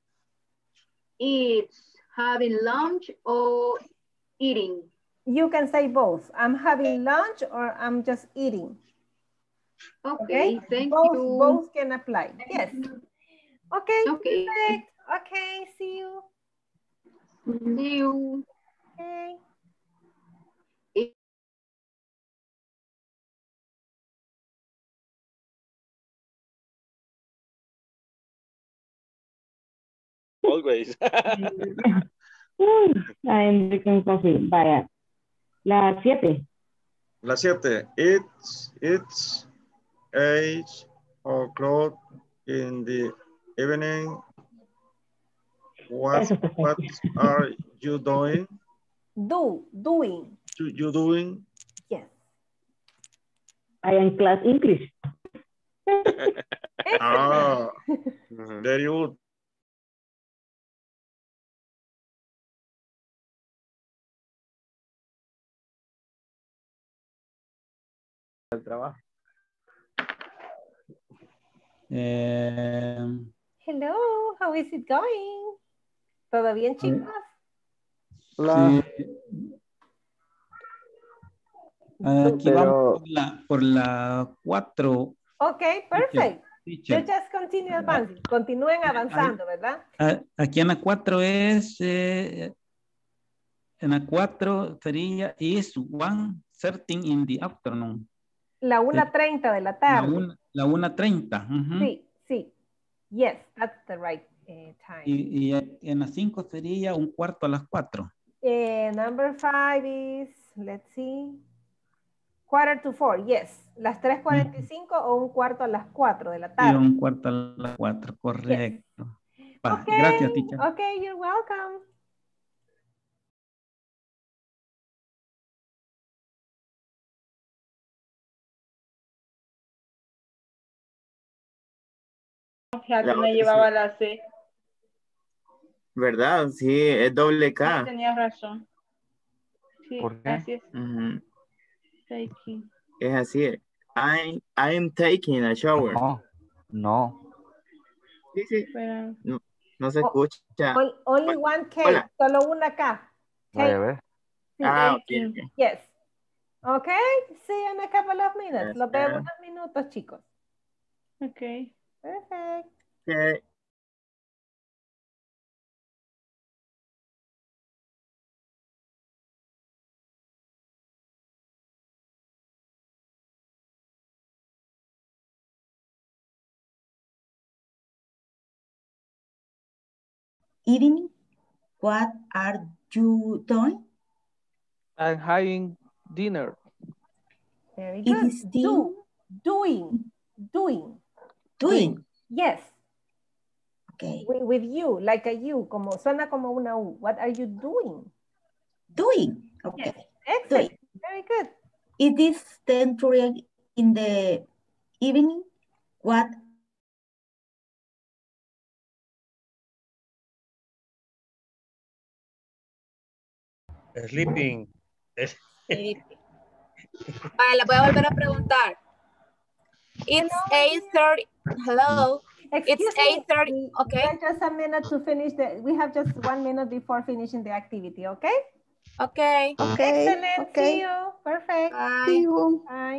it's having lunch or eating. You can say both. I'm having lunch or I'm just eating. Okay, Okay, thank both, you. both can apply. Yes. Okay, Okay. perfect. Okay, see you. See you. Okay. Always. I'm drinking coffee. Vaya. La siete. La siete. It's, it's eight o'clock in the evening. What, what are you doing? Do, doing. You, you doing? Yes. I am class English. Ah, very good. El trabajo. Eh, Hello, how is it going? ¿Todo bien, chicos? Hola. sí. Aquí Pero- vamos por la, por la cuatro. Okay, perfect. Teacher. You just continue advancing. Continúen avanzando, ¿verdad? Ah, aquí en la cuatro es, eh, en la cuatro sería is one thirteen in the afternoon. La una treinta de la La tarde. una, la una treinta. ujú. Sí, sí. Yes, that's the right uh, time. Y, y en la cinco sería un cuarto a las cuatro. Eh, number five is, let's see, quarter to four, yes. Las tres cuarenta y cinco o un cuarto a las cuatro de la Y tarde. un cuarto a las cuatro, correcto. Va, Okay, gracias, teacher. okay, you're welcome. La Fíjate, me otra llevaba sí. la C. ¿Verdad? Sí, es doble Sí, K. tenías razón. Sí, ¿Por qué? así es. Ujú. Taking. Es así. I'm, I'm taking a shower. No. No. Sí, sí. Espera. No, no se Oh, escucha. on- only one K, Hola. solo una K. Vaya a Take, ver. sí, Ah, ok, Taking. ok. yes. Okay, see you in a couple of minutes. Los veo en Gracias. unos minutos, chicos. Ok. Perfect. Ok. Eating, what are you doing? I'm having dinner. Very It good. is still Do, doing, doing. doing. Yes, Okay. with, with you, like a you, como suena como una U. What are you doing? Doing. Okay. Yes, excellent. Doing. Very good. It is ten thirty in the evening. What Sleeping. Vale, la voy a volver a preguntar. It's eight thirty. Hello. Excuse It's me, eight thirty. we, Okay. we have just a minute to finish the, we have just one minute before finishing the activity, okay? Okay. Okay, Excellent, okay. see you, perfect. Bye. See you. Bye.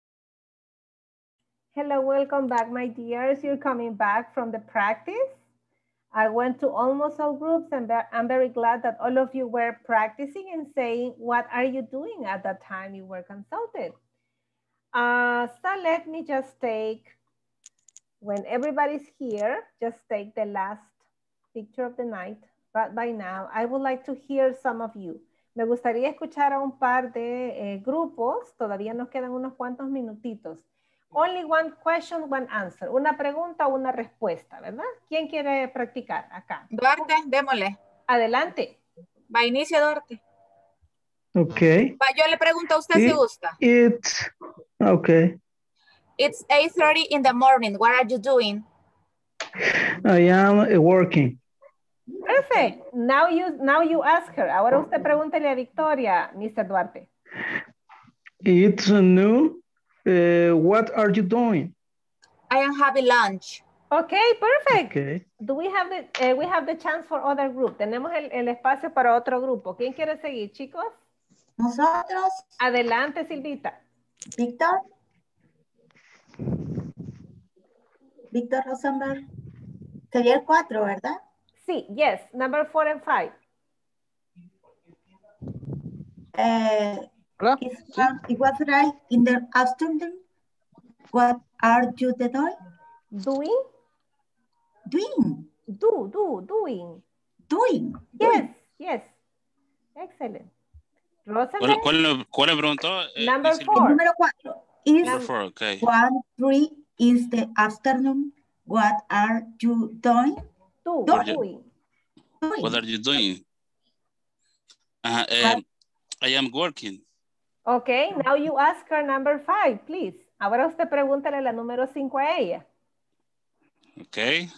Hello, welcome back, my dears. You're coming back from the practice. I went to almost all groups, and I'm very glad that all of you were practicing and saying, what are you doing at that time you were consulted? Uh, so let me just take, when everybody's here, just take the last picture of the night. But by now, I would like to hear some of you. Me gustaría escuchar a un par de eh, grupos. Todavía nos quedan unos cuantos minutitos. Only one question, one answer. Una pregunta, una respuesta, ¿verdad? ¿Quién quiere practicar acá? Duarte, démosle. Adelante. Va, inicio Duarte. Okay. Va, yo le pregunto a usted It, si gusta. It's, okay. It's eight thirty in the morning. What are you doing? I am uh, working. Perfect. Now you, now you ask her. Ahora usted pregúntele a Victoria, mister Duarte. It's noon. Uh, what are you doing? I am having lunch. Okay, perfect. Okay. Do we have the, uh, we have the chance for other group? Tenemos el, el espacio para otro grupo. ¿Quién quiere seguir, chicos? Nosotros. Adelante, Silvita. Víctor. Víctor Rosenberg. Sería el cuatro, ¿verdad? Sí, yes. Number four and five. Uh, it, was, it was right in the afternoon. What are you doing? Doing? Doing. Do, do, doing. Doing. Yes, doing. yes. Excellent. ¿Cuál, cuál, cuál le preguntó? Number eh, four. Número cuatro. Is Number four, okay. One, three is the afternoon. What are you doing? Do, What doing. doing. What are you doing? Uh, um, I am working. Okay, now you ask her number five, please. Ahora usted pregúntale la número cinco a ella. Okay.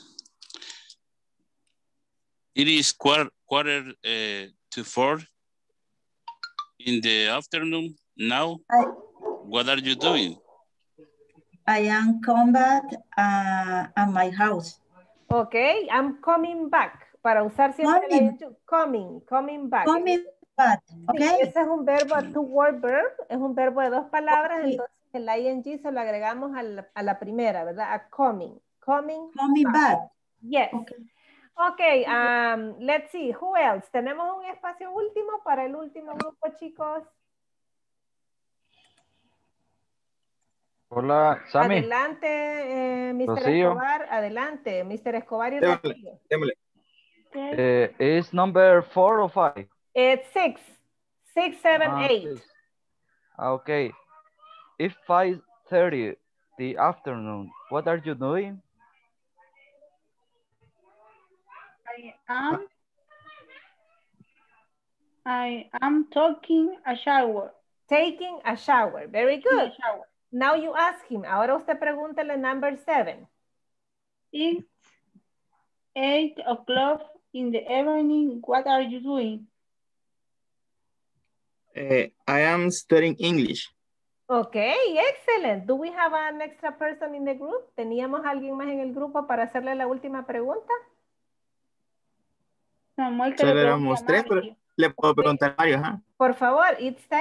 It is quarter, quarter uh, to four in the afternoon now. I, what are you doing? I am coming back uh, at my house. Okay, I'm coming back. Para usar siempre coming. La coming, coming back. Coming back, okay. Sí, ese es un verbo, two-word verb, es un verbo de dos palabras, okay. Entonces el I N G se lo agregamos a la, a la primera, ¿verdad? A coming, coming, coming back. back. Yes. Okay. Okay, um, let's see, who else? ¿Tenemos un espacio último para el último grupo, chicos? Hola, Sammy. Adelante, eh, mister Rocío. Escobar, adelante, mister Escobar y Rocío. Démosle. Okay. Uh, is number four or five? It's six, six, seven, ah, eight. Six. Okay. If five thirty the afternoon, what are you doing? I am. I am taking a shower. Taking a shower. Very good. Shower. Now you ask him. Ahora usted pregúntale number seven. It's eight o'clock in the evening. What are you doing? Uh, I am studying English. Okay, excellent. Do we have an extra person in the group? ¿Teníamos alguien más en el grupo para hacerle la última pregunta? Samuel, que Solo le éramos tres, pero le puedo preguntar varios, ¿ah? Por favor, it's ten.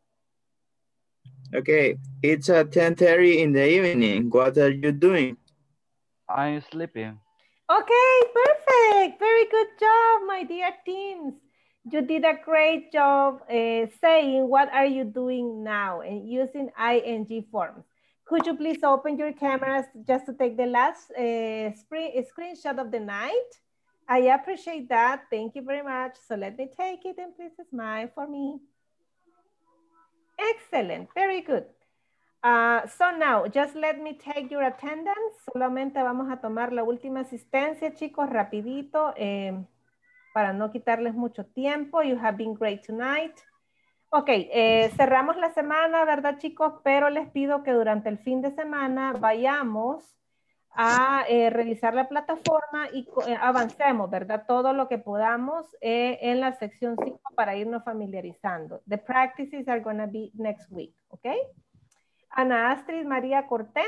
Okay, it's at ten thirty in the evening. What are you doing? I'm sleeping. Okay, perfect. Very good job, my dear teams. You did a great job uh, saying, what are you doing now? And using I N G forms. Could you please open your cameras just to take the last uh, screenshot of the night? I appreciate that. Thank you very much. So let me take it and please smile for me. Excellent. Very good. Uh, so now, just let me take your attendance. Solamente vamos a tomar la última asistencia, chicos, rapidito. Eh, para no quitarles mucho tiempo. You have been great tonight. Ok, eh, cerramos la semana, ¿verdad, chicos? Pero les pido que durante el fin de semana vayamos a eh, revisar la plataforma y eh, avancemos, ¿verdad? Todo lo que podamos eh, en la sección cinco para irnos familiarizando. The practices are going to be next week, ¿ok? Ana Astrid María Cortés.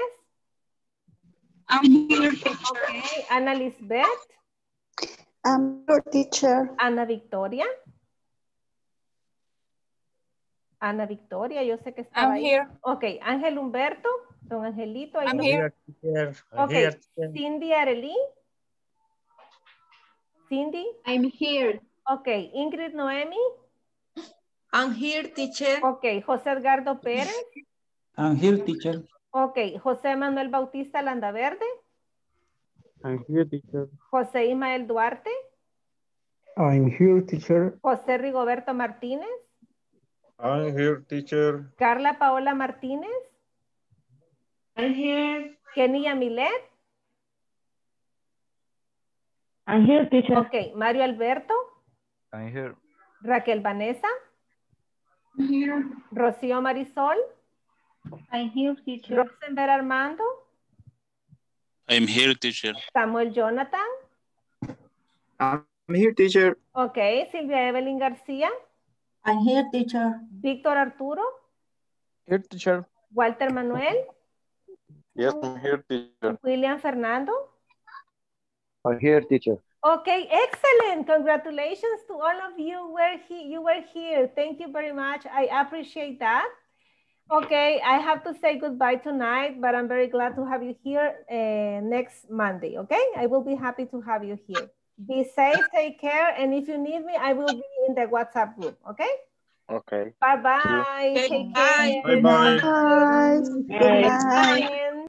I'm here, okay. Ana Lisbeth. I'm your teacher. Ana Victoria. Ana Victoria, yo sé que está I'm ahí. here. Ok, Ángel Humberto, don Angelito. I'm no. here. Ok, Cindy Arely. Cindy? I'm here. Okay, Ingrid Noemi? I'm here, teacher. Okay, José Edgardo Pérez? I'm here, teacher. Okay, José Manuel Bautista Landaverde? I'm here, teacher. José Ismael Duarte? I'm here, teacher. José Rigoberto Martínez? I'm here, teacher. Carla Paola Martínez? I'm here. Kenia Milet? I'm here, teacher. Okay, Mario Alberto? I'm here. Raquel Vanessa? I'm here. Rocío Marisol? I'm here, teacher. Rosenberg Armando? I'm here, teacher. Samuel Jonathan? I'm here, teacher. Okay, Silvia Evelyn García? I'm here, teacher. Víctor Arturo? Here, teacher. Walter Manuel? Yes, I'm here, teacher. William Fernando? I'm here, teacher. Okay, excellent. Congratulations to all of you. Were he, you were here. Thank you very much. I appreciate that. Okay, I have to say goodbye tonight, but I'm very glad to have you here uh, next Monday, okay? I will be happy to have you here. Be safe, take care, and if you need me, I will be in the WhatsApp group, okay? Okay. Bye-bye. Take Bye. care. Bye-bye. Bye. Good night. Bye.